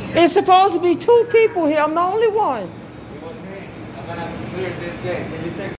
It's supposed to be 2 people here. I'm the only one. It was me. I'm gonna clear this gate. Can you take